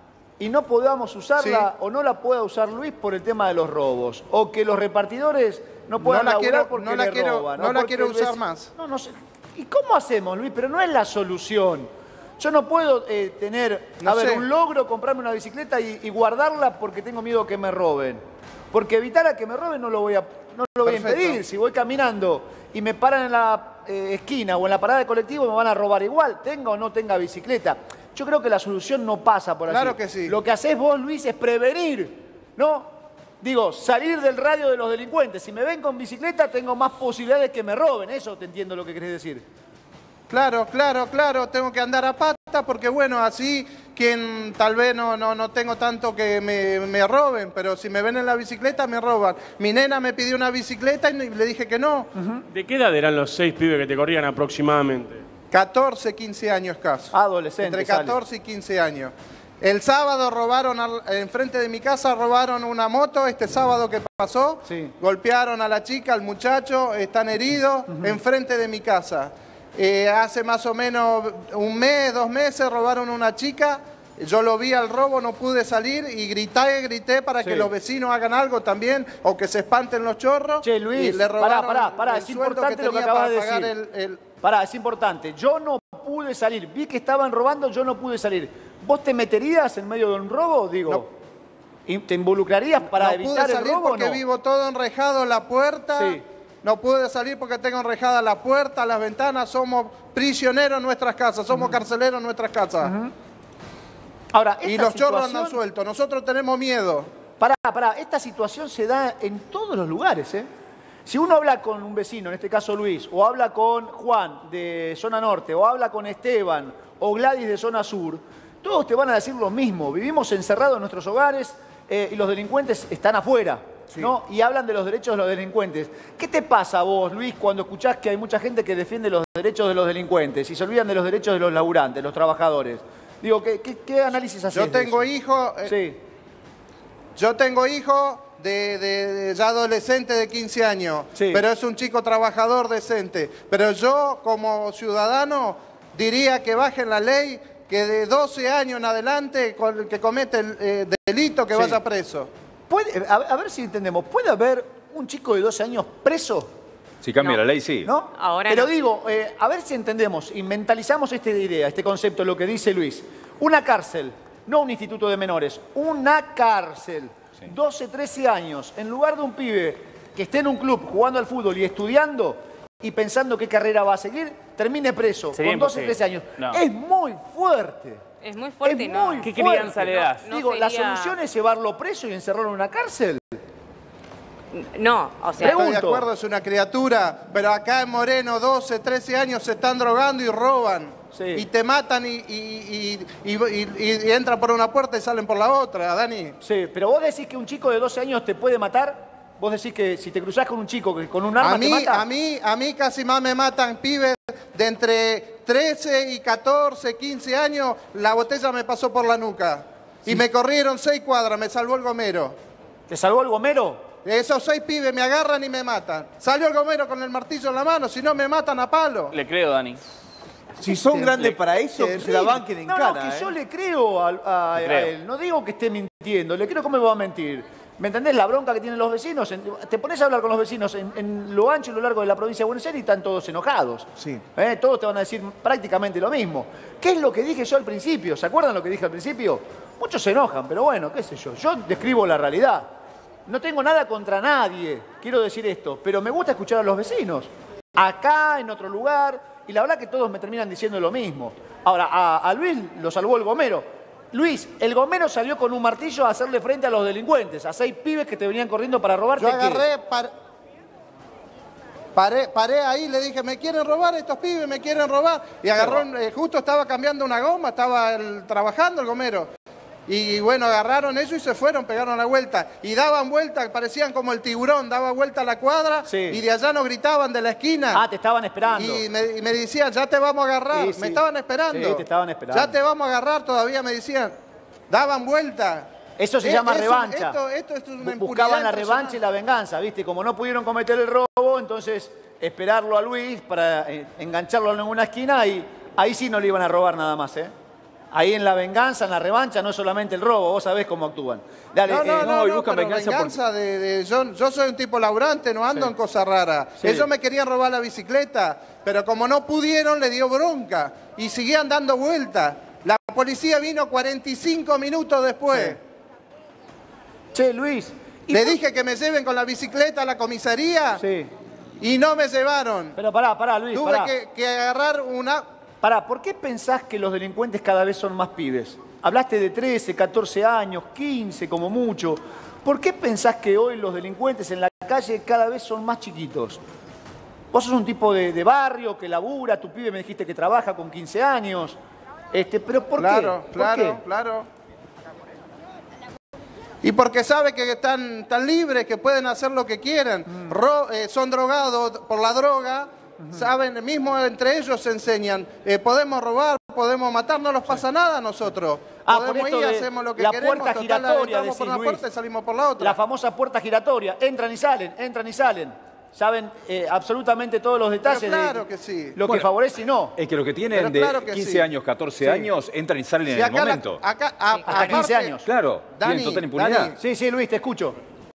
y no podamos usarla Sí. o no la pueda usar Luis por el tema de los robos. O que los repartidores no puedan No la laburar quiero- porque no la le quiero- roban. no o la porque quiero el usar vec- más. No, no sé. ¿Y cómo hacemos, Luis? Pero no es la solución. Yo no puedo eh, tener, No a ver, sé. un logro, comprarme una bicicleta y, y guardarla porque tengo miedo que me roben. Porque evitar a que me roben no lo voy a, no lo voy a Perfecto. impedir. Si voy caminando y me paran en la eh, esquina o en la parada de colectivo, me van a robar igual, tenga o no tenga bicicleta. Yo creo que la solución no pasa por así. Claro que sí. Lo que haces vos, Luis, es prevenir, ¿no? Digo, salir del radio de los delincuentes. Si me ven con bicicleta, tengo más posibilidades que me roben. Eso te entiendo lo que querés decir. Claro, claro, claro, tengo que andar a pata porque bueno, así quien tal vez no, no, no tengo tanto que me, me roben, pero si me ven en la bicicleta me roban. Mi nena me pidió una bicicleta y le dije que no. ¿De qué edad eran los seis pibes que te corrían aproximadamente? catorce, quince años caso. Adolescente. Entre catorce y quince años. El sábado robaron, al- enfrente de mi casa robaron una moto, este sábado que pasó, Sí. golpearon a la chica, al muchacho, están heridos, enfrente de mi casa. Eh, hace más o menos un mes, dos meses robaron una chica, yo lo vi al robo, no pude salir y grité, grité para Sí. que los vecinos hagan algo también o que se espanten los chorros. Che, Luis, y le pará, robaron pará, pará, el es sueldo importante lo que tenía acabas para de pagar decir. el- el- Pará, es importante. Yo no pude salir. Vi que estaban robando, yo no pude salir. ¿Vos te meterías en medio de un robo? Digo, No. ¿y ¿te involucrarías para no evitar pude el salir robo o porque no? vivo todo enrejado, la puerta. Sí. No pude salir porque tengo enrejada la puerta, las ventanas. Somos prisioneros en nuestras casas, somos carceleros en nuestras casas. Ahora, Y esta los chorros situación- andan sueltos. Nosotros tenemos miedo. Pará, pará, esta situación se da en todos los lugares, ¿eh? Si uno habla con un vecino, en este caso Luis, o habla con Juan de zona norte, o habla con Esteban, o Gladys de zona sur, todos te van a decir lo mismo. Vivimos encerrados en nuestros hogares eh, y los delincuentes están afuera, ¿no? Y hablan de los derechos de los delincuentes. ¿Qué te pasa a vos, Luis, cuando escuchás que hay mucha gente que defiende los derechos de los delincuentes y se olvidan de los derechos de los laburantes, los trabajadores? Digo, ¿qué, qué, qué análisis haces Yo de tengo eso? hijos, eh, Sí. yo tengo hijos de, de- de ya adolescente de quince años, Sí. pero es un chico trabajador decente. Pero yo como ciudadano diría que bajen la ley, que de doce años en adelante con el que comete el eh, delito que Sí. vaya preso. Puede- a, a ver si entendemos, ¿puede haber un chico de doce años preso? Si cambia No. la ley, sí. ¿No? Ahora Pero no. digo, eh, a ver si entendemos y mentalizamos esta idea, este concepto, lo que dice Luis. Una cárcel, no un instituto de menores, una cárcel. doce, trece años, en lugar de un pibe que esté en un club jugando al fútbol y estudiando, y pensando qué carrera va a seguir, termine preso Sería con doce, imposible. trece años. No. Es muy fuerte. Es muy fuerte, Es ¿no? muy ¿Qué fuerte. crianza le das? No Digo, ¿la sería- solución es llevarlo preso y encerrarlo en una cárcel? No, o sea... Pregunto. Estoy de acuerdo, es una criatura, pero acá en Moreno, doce, trece años se están drogando y roban. Sí. Y te matan y, y, y, y, y- y entran por una puerta y salen por la otra, Dani. Sí, pero vos decís que un chico de doce años te puede matar. Vos decís que si te cruzás con un chico que con un arma A mí, te mata. a mí, a mí casi más me matan pibes de entre trece y catorce, quince años, la botella me pasó por la nuca. Y me corrieron seis cuadras, me salvó el gomero. ¿Te salvó el gomero? Esos seis pibes me agarran y me matan. Salió el gomero con el martillo en la mano, si no me matan a palo. Le creo, Dani. Si son grandes para eso, que se la banquen en no, cara. No, que ¿eh? yo le creo, a, a- Le a creo. él. No digo que esté mintiendo, le creo cómo me va a mentir. ¿Me entendés la bronca que tienen los vecinos? En- te pones a hablar con los vecinos en, en lo ancho y lo largo de la provincia de Buenos Aires y están todos enojados. Sí. ¿Eh? Todos te van a decir prácticamente lo mismo. ¿Qué es lo que dije yo al principio? ¿Se acuerdan lo que dije al principio? Muchos se enojan, pero bueno, qué sé yo. Yo describo la realidad. No tengo nada contra nadie, quiero decir esto, pero me gusta escuchar a los vecinos. Acá, en otro lugar, y la verdad que todos me terminan diciendo lo mismo. Ahora, a, a Luis lo salvó el gomero. Luis, el gomero salió con un martillo a hacerle frente a los delincuentes, a seis pibes que te venían corriendo para robarte. Yo ¿qué? agarré, par- paré, paré ahí, le dije, me quieren robar estos pibes, me quieren robar. Y agarró, eh, justo estaba cambiando una goma, estaba el- trabajando el gomero. Y bueno, agarraron eso y se fueron, pegaron la vuelta. Y daban vuelta, parecían como el tiburón, daba vuelta a la cuadra Sí. y de allá nos gritaban de la esquina. Ah, te estaban esperando. Y me, y me decían, ya te vamos a agarrar. Sí, sí. Me estaban esperando. Sí, te estaban esperando. Ya te vamos a agarrar, todavía me decían. Daban vuelta. Eso se Eh, llama eso- revancha. Esto, esto, esto es una Bu- impunidad Buscaban la impresionante. revancha y la venganza, ¿viste? Como no pudieron cometer el robo, entonces esperarlo a Luis para eh, engancharlo en una esquina y ahí sí no le iban a robar nada más, ¿eh? Ahí en la venganza, en la revancha, no es solamente el robo, vos sabés cómo actúan. Dale, No, no, eh, no, y no, buscan pero venganza venganza, de, de- yo, yo soy un tipo laburante, no ando en cosas raras. Sí. Ellos me querían robar la bicicleta, pero como no pudieron, le dio bronca y seguían dando vueltas. La policía vino cuarenta y cinco minutos después. Che, Luis. ¿y Le por- dije que me lleven con la bicicleta a la comisaría Sí. y no me llevaron. Pero pará, pará, Luis, Tuve pará. que, que agarrar una... Pará, ¿por qué pensás que los delincuentes cada vez son más pibes? Hablaste de trece, catorce años, quince como mucho. ¿Por qué pensás que hoy los delincuentes en la calle cada vez son más chiquitos? Vos sos un tipo de, de barrio que labura, tu pibe me dijiste que trabaja con quince años. Este, pero ¿por Claro, qué? ¿Por claro, qué? claro. Y porque sabe que están tan libres, que pueden hacer lo que quieran. Mm. Ro- eh, son drogados por la droga, saben, mismo entre ellos se enseñan, eh, podemos robar, podemos matar, no nos pasa nada a nosotros. Ah, por podemos esto ir, de hacemos lo que la queremos, puerta total, giratoria, entramos por decís, una Luis. puerta y salimos por la otra. La famosa puerta giratoria. Entran y salen, entran y salen. Saben eh, absolutamente todos los detalles Pero claro de que sí. lo que Bueno, favorece y no. Es que los que tienen Pero de claro que quince sí. años, catorce Sí. años, entran y salen Si en el acá la- momento. acá, a- Hasta aparte- quince años. Claro, Dani, tienen total impunidad. Dani. Sí, sí, Luis, te escucho.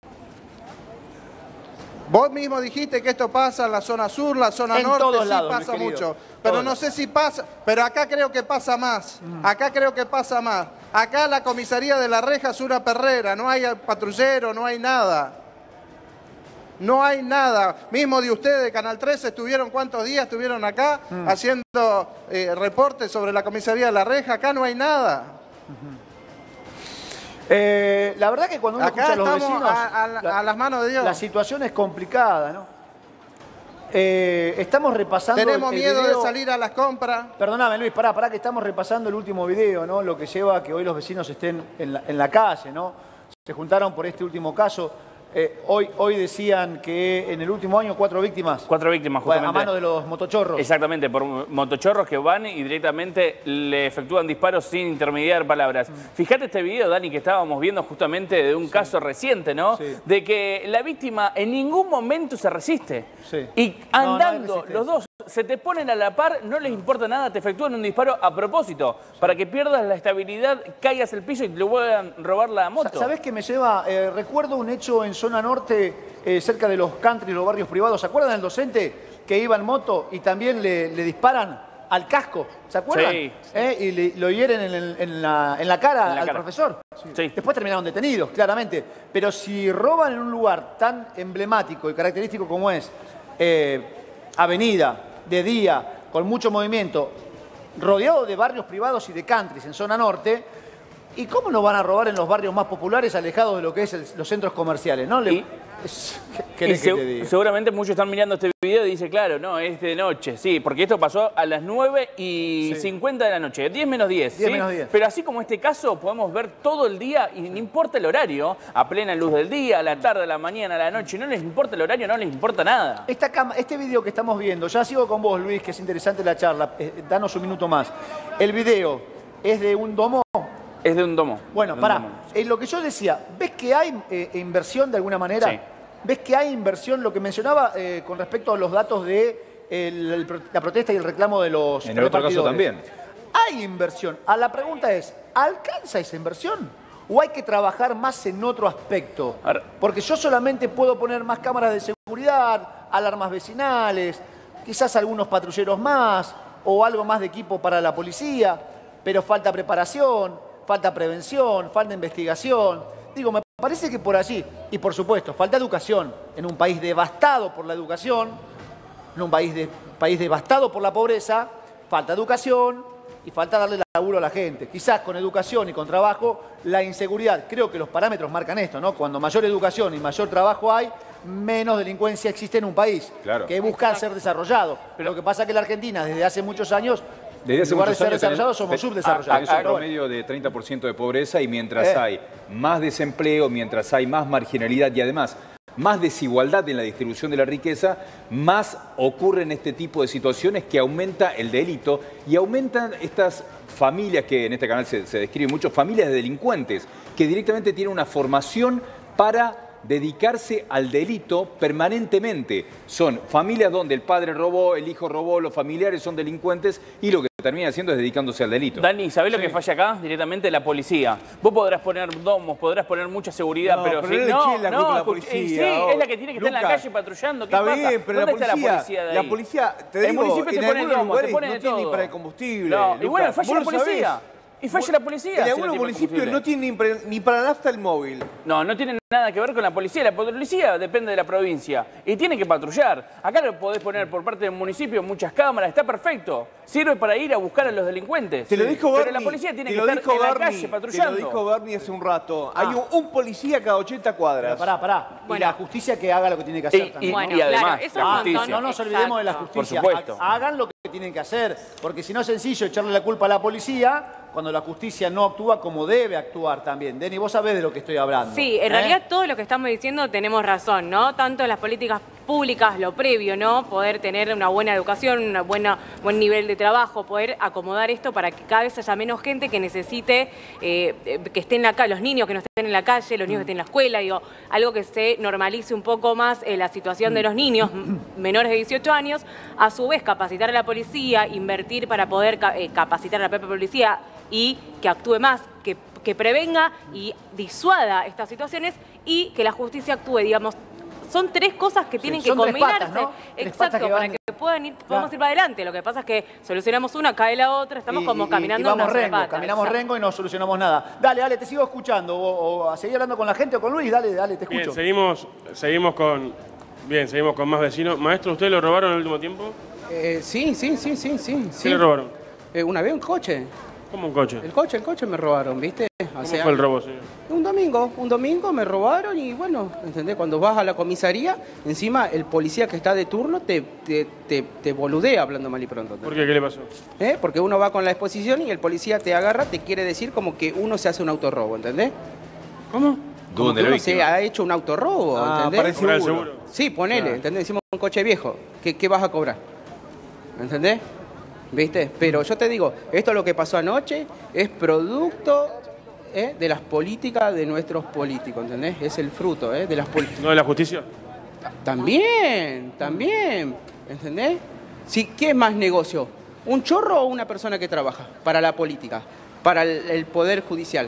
Vos mismo dijiste que esto pasa en la zona sur, la zona En norte, todos sí lados, mi pasa querido. mucho. Pero Todos. no sé si pasa, pero acá creo que pasa más. Acá creo que pasa más. Acá la comisaría de La Reja es una perrera, no hay patrullero, no hay nada. No hay nada. Mismo de ustedes, de Canal trece, estuvieron cuántos días estuvieron acá haciendo eh, reportes sobre la comisaría de La Reja. Acá no hay nada. Eh, la verdad que cuando uno Acá escucha a los estamos vecinos, a, a la- la, a las manos de Dios. la situación es complicada, ¿no? Eh, estamos repasando Tenemos el- el miedo video- de salir a las compras. Perdóname, Luis, pará, pará, que estamos repasando el último video, ¿no? Lo que lleva a que hoy los vecinos estén en la, en la calle, ¿no? Se juntaron por este último caso. Eh, hoy, hoy decían que en el último año cuatro víctimas. Cuatro víctimas, Bueno, justamente. a mano de los motochorros. Exactamente, por motochorros que van y directamente le efectúan disparos sin intermediar palabras. Fíjate este video, Dani, que estábamos viendo justamente de un caso reciente, ¿no? Sí. De que la víctima en ningún momento se resiste. Sí. Y No, no hay andando, resistencia. los dos se te ponen a la par, no les importa nada, te efectúan un disparo a propósito, para que pierdas la estabilidad, caigas al piso y te vuelvan a robar la moto. ¿Sabés qué me lleva? Eh, recuerdo un hecho en zona norte, eh, cerca de los country, los barrios privados. ¿Se acuerdan del docente que iba en moto y también le, le disparan al casco? ¿Se acuerdan? Sí. ¿Eh? Y le- lo hieren en, el- en la, en la cara En la al cara. profesor. Sí. Después terminaron detenidos, claramente. Pero si roban en un lugar tan emblemático y característico como es, eh, avenida, de día, con mucho movimiento, rodeado de barrios privados y de countries en zona norte. ¿Y cómo no van a robar en los barrios más populares, alejados de lo que es el, los centros comerciales? ¿No? Le, y, es, ¿qué y se, que seguramente muchos están mirando este video y dicen, claro, no, es de noche. Sí, porque esto pasó a las nueve y sí. cincuenta de la noche, diez menos diez. diez ¿sí? menos diez. Pero así como este caso, podemos ver todo el día y no importa el horario, a plena luz del día, a la tarde, a la mañana, a la noche, no les importa el horario, no les importa nada. Esta cama, este video que estamos viendo, ya sigo con vos, Luis, que es interesante la charla, eh, danos un minuto más. El video es de un domo. Es de un domo. Bueno, pará. Eh, lo que yo decía, ¿ves que hay eh, inversión de alguna manera? Sí. ¿Ves que hay inversión? Lo que mencionaba eh, con respecto a los datos de el, el, la protesta y el reclamo de los en el otro caso también. Hay inversión. A la pregunta es, ¿alcanza esa inversión? ¿O hay que trabajar más en otro aspecto? Porque yo solamente puedo poner más cámaras de seguridad, alarmas vecinales, quizás algunos patrulleros más, o algo más de equipo para la policía, pero falta preparación. Falta prevención, falta investigación. Digo, me parece que por allí, y por supuesto, falta educación. En un país devastado por la educación, en un país, de, país devastado por la pobreza, falta educación y falta darle laburo a la gente. Quizás con educación y con trabajo, la inseguridad, creo que los parámetros marcan esto, ¿no? Cuando mayor educación y mayor trabajo hay, menos delincuencia existe en un país, claro. que busca ser desarrollado. Pero lo que pasa es que la Argentina, desde hace muchos años, Desde hace en lugar de muchos ser años desarrollados, somos subdesarrollados. Es un promedio de treinta por ciento de pobreza y mientras eh. hay más desempleo, mientras hay más marginalidad y además más desigualdad en la distribución de la riqueza, más ocurren este tipo de situaciones que aumenta el delito y aumentan estas familias que en este canal se, se describen mucho, familias de delincuentes que directamente tienen una formación para dedicarse al delito permanentemente. Son familias donde el padre robó, el hijo robó, los familiares son delincuentes y lo que termina haciendo es dedicándose al delito. Dani, ¿sabés sí. lo que falla acá? Directamente la policía. Vos podrás poner domos, podrás poner mucha seguridad, no, pero, pero si no, no, la no, la policía, sí, oh, es la que tiene que Lucas, estar en la calle patrullando. ¿Qué está pasa? bien, pero ¿Dónde la está policía, la policía de ahí? La policía, te el digo, municipio te en pone algunos domos, te lugares pone no de tiene ni todo. para el combustible. No, y Lucas, bueno, falla la ¿vos lo policía. sabés? Y falla la policía. En si no algunos tiene municipios combustible. no tienen ni, pre- ni para la nafta el móvil. No, no tiene nada que ver con la policía. La policía depende de la provincia y tiene que patrullar. Acá lo podés poner por parte del municipio muchas cámaras, está perfecto. Sirve para ir a buscar a los delincuentes. Te lo dijo Pero Bernie. la policía tiene te que lo estar dijo en la Bernie, calle patrullando. Te lo dijo Bernie hace un rato. Ah. Hay un, un policía cada ochenta cuadras. Pero pará, pará. Bueno. Y la justicia que haga lo que tiene que hacer Y- también. y- Bueno, y además, claro, eso la es un justicia. montón. No nos olvidemos de la Exacto. justicia. Por supuesto. Ha- Hagan lo que tienen que hacer. Porque si no es sencillo echarle la culpa a la policía cuando la justicia no actúa como debe actuar también. Deni, vos sabés de lo que estoy hablando. Sí, en ¿eh? realidad todo lo que estamos diciendo tenemos razón, ¿no? Tanto en las políticas públicas, lo previo, ¿no? Poder tener una buena educación, un buena, buen nivel de trabajo, poder acomodar esto para que cada vez haya menos gente que necesite, eh, que esté en la calle, los niños que no estén en la calle, los niños que estén en la escuela, digo, algo que se normalice un poco más eh, la situación de los niños menores de dieciocho años, a su vez capacitar a la policía, invertir para poder ca- eh, capacitar a la propia policía y que actúe más, que, que prevenga y disuada estas situaciones y que la justicia actúe, digamos. Son tres cosas que tienen que son tres combinarse. patas, ¿no? Tres Exacto, patas que para van- que puedan ir, Claro. podamos ir para adelante. Lo que pasa es que solucionamos una, cae la otra, estamos Y- como y- caminando y en una vamos sola rengo, pata. caminamos Exacto. rengo y no solucionamos nada. Dale, dale, te sigo escuchando. O, o a seguir hablando con la gente o con Luis, dale, dale, te Bien, escucho. seguimos, seguimos con. Bien, seguimos con más vecinos. Maestro, ¿usted lo robaron en el último tiempo? Eh, sí, sí, sí, sí, sí. ¿Qué sí. le robaron? Eh, una vez un coche. ¿Cómo un coche? El coche, el coche me robaron, ¿viste? ¿Cómo Hace fue el años. robo, señor? Un domingo, un domingo me robaron y bueno, ¿entendés? Cuando vas a la comisaría, encima el policía que está de turno te, te, te, te boludea hablando mal y pronto. ¿Por qué? ¿Qué le pasó? ¿Eh? Porque uno va con la exposición y el policía te agarra, te quiere decir como que uno se hace un autorrobo, ¿entendés? ¿Cómo? Como Dudo que de la uno víctima. se ha hecho un autorrobo, Ah, ¿entendés? parece Cobrar el seguro. seguro. Sí, ponele, Claro. ¿entendés? Decimos un coche viejo, ¿qué, qué vas a cobrar? ¿Entendés? ¿Viste? Pero yo te digo, esto lo que pasó anoche es producto ¿eh? de las políticas de nuestros políticos, ¿entendés? Es el fruto ¿eh? de las políticas. ¿No de la justicia? También, también, ¿entendés? Sí, ¿qué es más negocio? ¿Un chorro o una persona que trabaja para la política, para el, el poder judicial?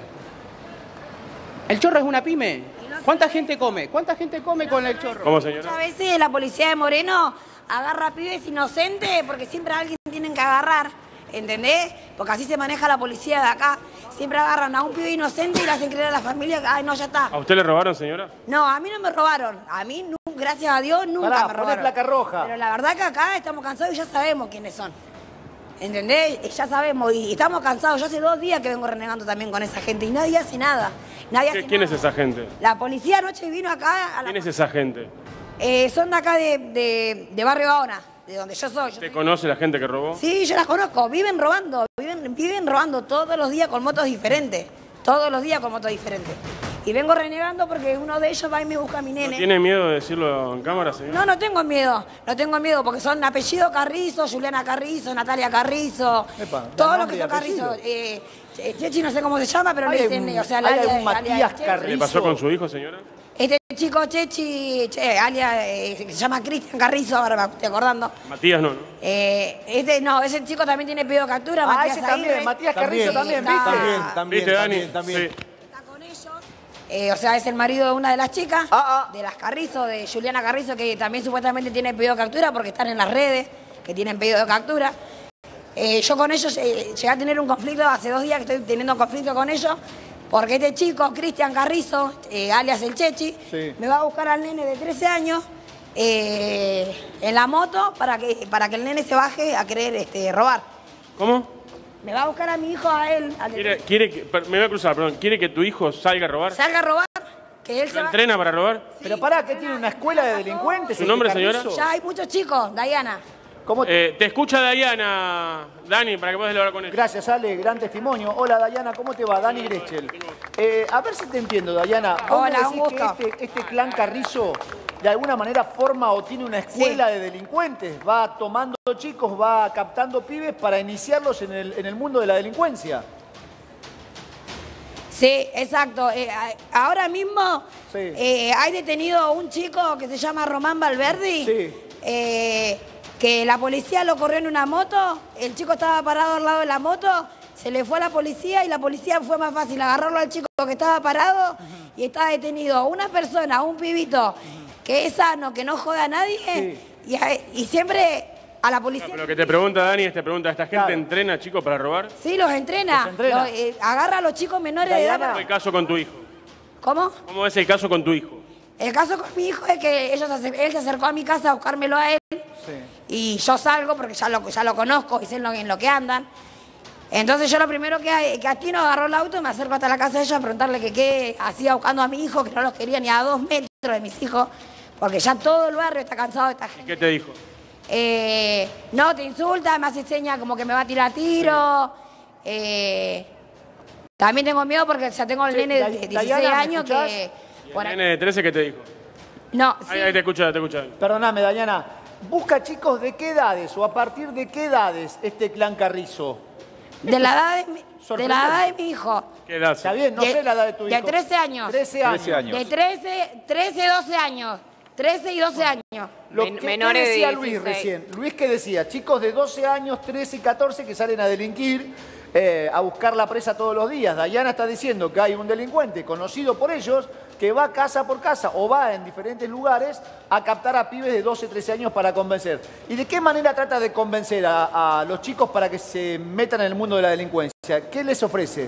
¿El chorro es una pyme? ¿Cuánta gente come? ¿Cuánta gente come con el chorro? ¿Cómo, señora? Muchas veces la policía de Moreno agarra a pibes inocentes porque siempre a alguien tienen que agarrar, ¿entendés? Porque así se maneja la policía de acá. Siempre agarran a un pibe inocente y le hacen creer a la familia que, ay, no, ya está. ¿A usted le robaron, señora? No, a mí no me robaron. A mí, nunca, gracias a Dios, nunca Pará, me poné robaron. placa roja. Pero la verdad que acá estamos cansados y ya sabemos quiénes son. ¿Entendés? Ya sabemos y estamos cansados. Yo hace dos días que vengo renegando también con esa gente y nadie hace nada. Nadie hace ¿Quién nada. es esa gente? La policía anoche vino acá. A la... ¿Quién es esa gente? Eh, son de acá de, de, de Barrio Gaona, de donde yo soy. Yo ¿Te soy- conoce la gente que robó? Sí, yo las conozco. Viven robando, viven, viven robando todos los días con motos diferentes. Todos los días con motos diferentes. Y vengo renegando porque uno de ellos va y me busca a mi ¿No nene. tiene miedo de decirlo en cámara, señor? No, no tengo miedo, no tengo miedo porque son apellido Carrizo, Juliana Carrizo, Natalia Carrizo, Epa, todos los nombre que y son Carrizo. apellido. Eh, Che- Chechi no sé cómo se llama, pero Hay le dicen, un- o sea, hay la alia- algún la alia de Matías Chechi. Carrizo. ¿Qué pasó con su hijo, señora? Este chico Chechi, che, alia, eh, se llama Cristian Carrizo, ahora me estoy acordando. Matías no, ¿no? Eh, este, no, ese chico también tiene pedido de captura, Ah, Matías ese también, Aguirre. Matías Carrizo Sí, también, está- ¿viste? También, también, ¿Viste, Dani? también, también. Sí. Eh, o sea, es el marido de una de las chicas, Ah, ah. de las Carrizo, de Juliana Carrizo, que también supuestamente tiene pedido de captura porque están en las redes, que tienen pedido de captura. Eh, yo con ellos eh, llegué a tener un conflicto, hace dos días que estoy teniendo un conflicto con ellos, porque este chico, Cristian Carrizo, eh, alias el Chechi, Sí. me va a buscar al nene de trece años eh, en la moto para que, para que el nene se baje a querer este, robar. ¿Cómo? Me va a buscar a mi hijo, a él, al de ¿Quiere, quiere que, per- me voy a cruzar, perdón. ¿Quiere que tu hijo salga a robar? salga a robar, que él se ¿Lo va... entrena para robar? Pero pará, ¿qué tiene una escuela de delincuentes? ¿Su este nombre, Carrizo? señora? Ya hay muchos chicos, Diana. ¿Cómo te- Eh, te escucha Dayana, Dani, para que puedas hablar con él. Gracias, Ale, gran testimonio. Hola, Dayana, ¿cómo te va? Dani Grechel. Eh, a ver si te entiendo, Dayana. ¿Vos me Hola, decís un gusto. que este, este clan Carrizo de alguna manera forma o tiene una escuela de delincuentes? Va tomando chicos, va captando pibes para iniciarlos en el, en el mundo de la delincuencia. Sí, exacto. Eh, a- ahora mismo Sí. eh, hay detenido un chico que se llama Román Valverdi, Sí. eh, que la policía lo corrió en una moto, el chico estaba parado al lado de la moto, se le fue a la policía y la policía fue más fácil agarrarlo al chico que estaba parado y está detenido una persona, un pibito, que es sano, que no jode a nadie y, a- y siempre a la policía... Pero lo que te pregunta Dani es, te pregunta, ¿esta gente Claro. entrena chicos para robar? Sí, los entrena, Los entrena. Los, eh, agarra a los chicos menores de edad. Diana. ¿Cómo es el caso con tu hijo? ¿Cómo? ¿Cómo es el caso con tu hijo? El caso con mi hijo es que ellos, acer- él se acercó a mi casa a buscármelo a él y yo salgo porque ya lo, ya lo conozco y sé en lo, en lo que andan. Entonces yo lo primero que, que atino, agarró el auto y me acerco hasta la casa de ella a preguntarle que qué hacía buscando a mi hijo, que no los quería ni a dos metros de mis hijos, porque ya todo el barrio está cansado de esta gente. ¿Qué te dijo? Eh, no, te insulta, me hace señas como que me va a tirar tiro. Eh, también tengo miedo porque ya tengo el Sí, nene de Day- dieciséis Dayana, ¿me años escuchás? que... ¿Y por el ahí- nene de trece qué te dijo? No, sí. Ahí, ahí te escucha, te escucha. Perdóname, Dayana. ¿Busca chicos de qué edades o a partir de qué edades este clan Carrizo? De la edad de mi, de Sorprendente. la edad de mi hijo. ¿Qué edad? Está bien, no De- sé la edad de tu de hijo. trece años. trece años. trece años. De trece, trece, doce años. trece y doce años. Lo Men- que, menores ¿qué de decía Luis dieciséis. recién? Luis que decía, chicos de doce años, trece y catorce que salen a delinquir, eh, a buscar la presa todos los días. Dayana está diciendo que hay un delincuente conocido por ellos que va casa por casa o va en diferentes lugares a captar a pibes de doce, trece años para convencer. ¿Y de qué manera trata de convencer a, a los chicos para que se metan en el mundo de la delincuencia? ¿Qué les ofrece?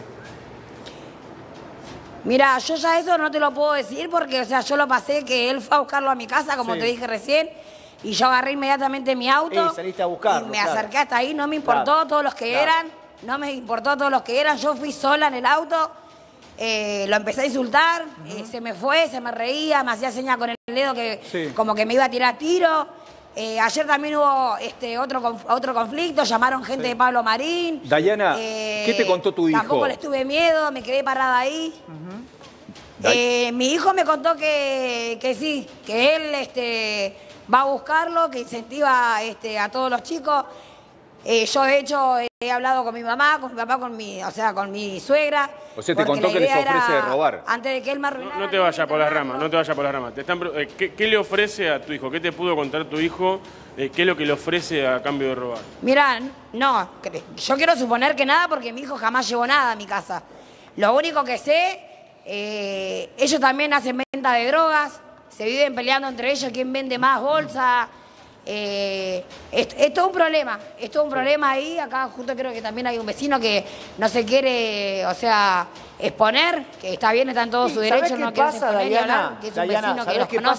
Mira, yo ya eso no te lo puedo decir porque, o sea, yo lo pasé que él fue a buscarlo a mi casa, como Sí. te dije recién, y yo agarré inmediatamente mi auto. Y saliste a buscarlo, Y me claro. acerqué hasta ahí, no me importó Claro, todos los que claro. eran, no me importó todos los que eran, yo fui sola en el auto, eh, lo empecé a insultar, eh, se me fue, se me reía, me hacía señas con el dedo que Sí. como que me iba a tirar tiro. Eh, ayer también hubo este, otro, conf- otro conflicto, llamaron gente de Pablo Marín. Dayana, Eh, ¿qué te contó tu hijo? Tampoco les tuve miedo, me quedé parada ahí. Day- Eh, mi hijo me contó que, que sí, que él este, va a buscarlo, que incentiva este, a todos los chicos. Eh, yo de hecho he hablado con mi mamá, con mi papá, con mi, o sea, con mi suegra. O sea, te porque contó la que les idea ofrece era, robar. Antes de que él me No, arruinara. no te vayas por las ramas, no te vayas por las ramas. Te están pre- eh, ¿qué, qué le ofrece a tu hijo? ¿Qué te pudo contar tu hijo? Eh, ¿Qué es lo que le ofrece a cambio de robar? Mira, no, cre- yo quiero suponer que nada porque mi hijo jamás llevó nada a mi casa. Lo único que sé, eh, ellos también hacen venta de drogas, se viven peleando entre ellos quién vende más bolsa. Eh, es, es todo un problema, es todo un problema ahí. Acá justo creo que también hay un vecino que no se quiere, o sea, exponer, que está bien, está en todo ¿Y su sabés derecho, qué no quiere pasa, exponer y Dayana? hablar, que es un Dayana, vecino que ¿sabés los qué conoce. pasa?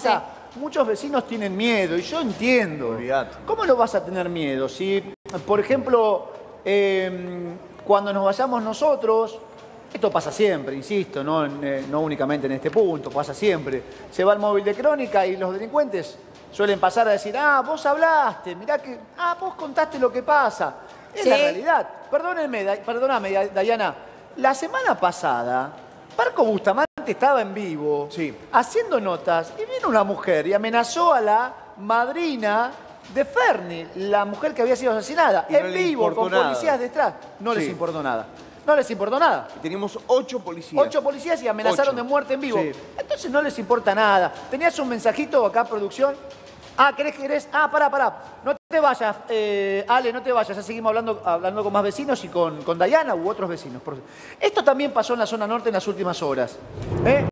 muchos vecinos tienen miedo y yo entiendo. Olvidate. ¿Cómo no vas a tener miedo? Si, por ejemplo, eh, cuando nos vayamos nosotros, esto pasa siempre, insisto, no, eh, no únicamente en este punto, pasa siempre. Se va el móvil de Crónica y los delincuentes suelen pasar a decir, ah, vos hablaste, mirá que, ah, vos contaste lo que pasa. Es Sí. la realidad. Perdónenme, Da- perdóname, Da- Dayana. La semana pasada, Marco Bustamante estaba en vivo, Sí. haciendo notas, y vino una mujer y amenazó a la madrina de Ferni, la mujer que había sido asesinada, Y no en le vivo, importó con nada. policías detrás. No les Sí. importó nada. No les importó nada. Y teníamos ocho policías. Ocho policías y amenazaron Ocho. de muerte en vivo. Sí. Entonces no les importa nada. ¿Tenías un mensajito acá, producción? Ah, ¿querés que querés? Ah, pará, pará. No te vayas, eh, Ale, no te vayas. Ya seguimos hablando, hablando con más vecinos y con, con Dayana u otros vecinos. Por- Esto también pasó en la zona norte en las últimas horas. ¿eh?